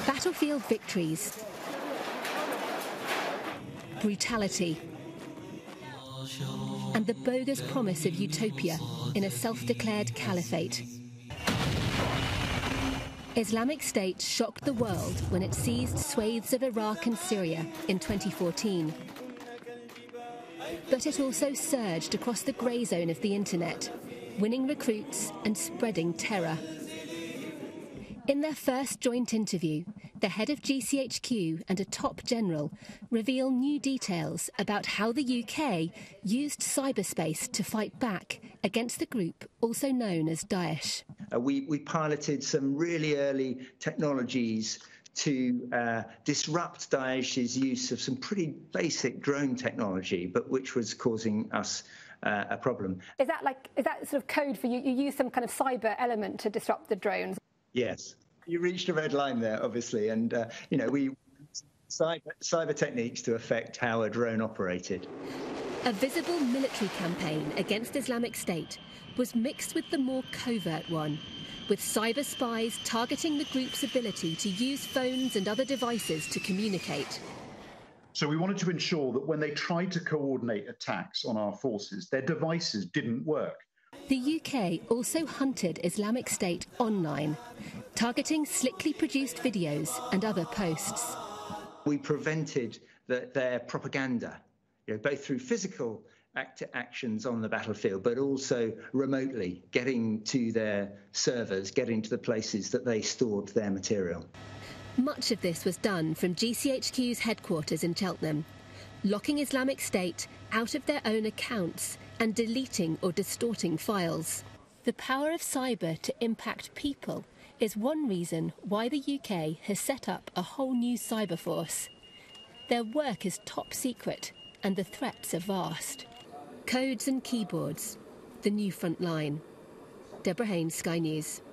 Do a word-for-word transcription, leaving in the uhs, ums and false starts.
Battlefield victories, brutality, and the bogus promise of utopia in a self-declared caliphate. Islamic State shocked the world when it seized swathes of Iraq and Syria in twenty fourteen. But it also surged across the grey zone of the internet, winning recruits and spreading terror. In their first joint interview, the head of G C H Q and a top general reveal new details about how the U K used cyberspace to fight back against the group also known as Daesh. Uh, we, we piloted some really early technologies to uh, disrupt Daesh's use of some pretty basic drone technology, but which was causing us uh, a problem. Is that like, is that sort of code for you? You use some kind of cyber element to disrupt the drones? Yes, you reached a red line there, obviously, and uh, you know we cyber, cyber techniques to affect how a drone operated. A visible military campaign against Islamic State was mixed with the more covert one, with cyber spies targeting the group's ability to use phones and other devices to communicate. So we wanted to ensure that when they tried to coordinate attacks on our forces, their devices didn't work. The U K also hunted Islamic State online, targeting slickly produced videos and other posts. We prevented the, their propaganda, you know, both through physical act actions on the battlefield, but also remotely, getting to their servers, getting to the places that they stored their material. Much of this was done from G C H Q's headquarters in Cheltenham, locking Islamic State out of their own accounts and deleting or distorting files. The power of cyber to impact people is one reason why the U K has set up a whole new cyber force. Their work is top secret and the threats are vast. Codes and keyboards, the new front line. Deborah Haynes, Sky News.